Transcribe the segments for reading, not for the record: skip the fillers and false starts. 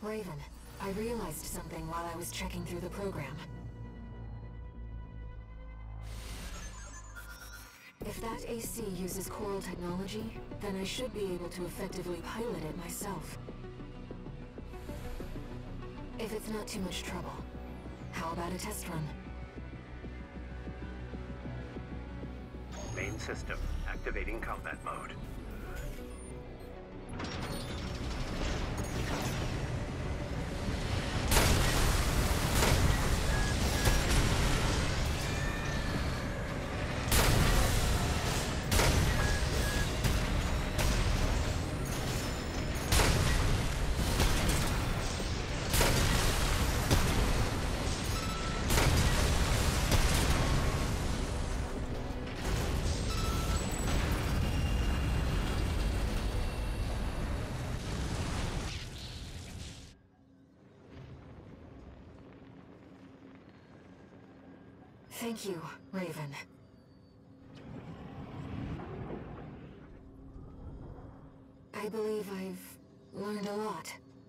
Raven, I realized something while I was checking through the program. If that AC uses Coral technology, then I should be able to effectively pilot it myself. If it's not too much trouble, how about a test run? Main system, activating combat mode. Thank you, Raven. I believe I've learned a lot.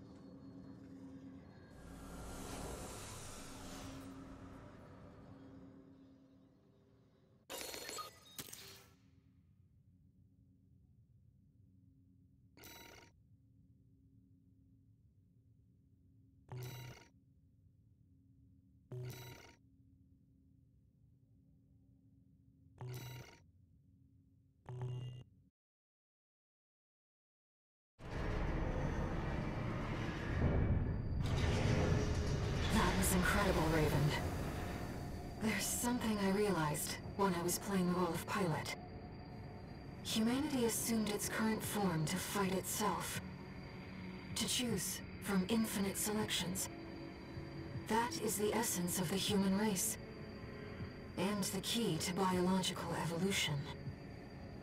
That was incredible, Raven. There's something I realized when I was playing the role of pilot. Humanity assumed its current form to fight itself. To choose from infinite selections. That is the essence of the human race. And the key to biological evolution.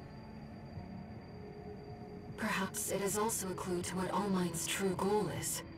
Perhaps it is also a clue to what All Mind's true goal is.